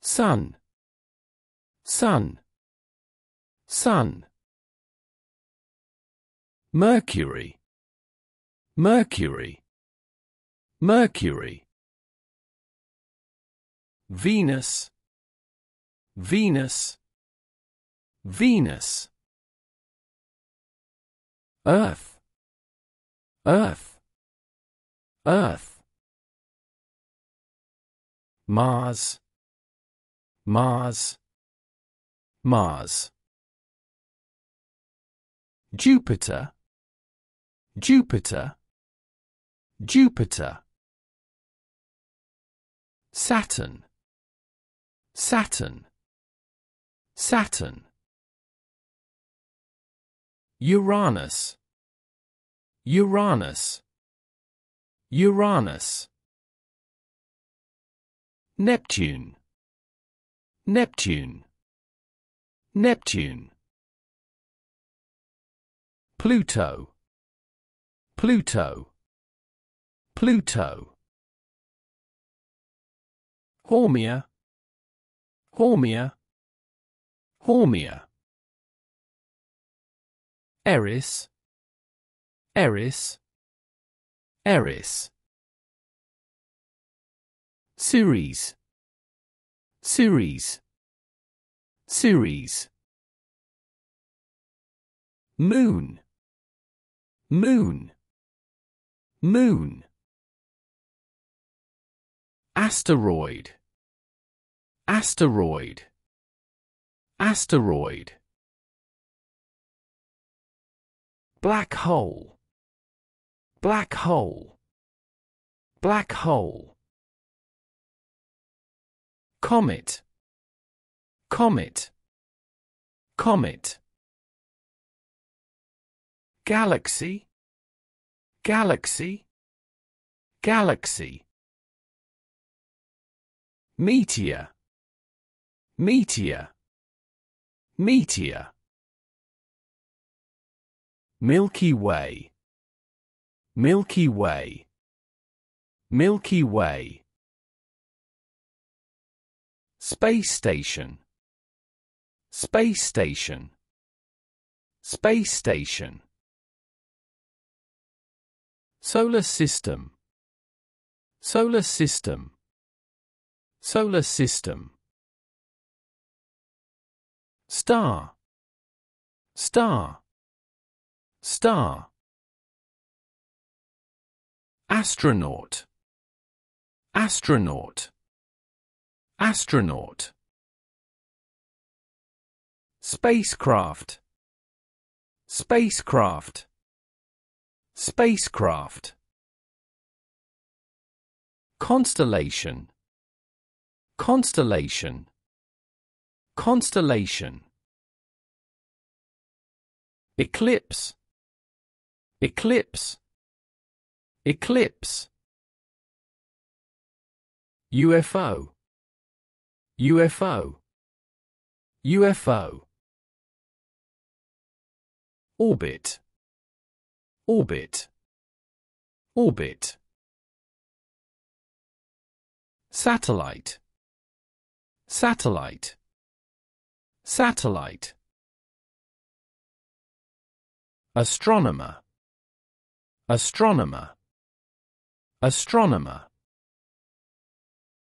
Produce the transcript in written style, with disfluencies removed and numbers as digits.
Sun, sun, sun. Mercury, mercury, mercury. Venus, Venus, Venus. Earth, Earth, Earth. Mars, Mars, Mars. Jupiter, Jupiter, Jupiter. Saturn, Saturn, Saturn. Uranus, Uranus, Uranus. Neptune, Neptune, Neptune. Pluto, Pluto, Pluto. Haumea, Haumea, Haumea. Eris, Eris, Eris. Ceres, Ceres, Ceres. Moon, Moon, Moon. Asteroid, Asteroid, Asteroid. Black hole, Black hole, Black hole. Comet, Comet, Comet. Galaxy, Galaxy, Galaxy. Meteor, Meteor, Meteor. Milky Way, Milky Way, Milky Way. Space Station, Space Station, Space Station. Solar System, Solar System, Solar System. Star, Star, Star. Astronaut, Astronaut, Astronaut. Spacecraft, Spacecraft, Spacecraft. Constellation, Constellation, Constellation. Eclipse, Eclipse, Eclipse. UFO, UFO, UFO. Orbit, Orbit, Orbit. Satellite, Satellite, Satellite. Astronomer, Astronomer, Astronomer.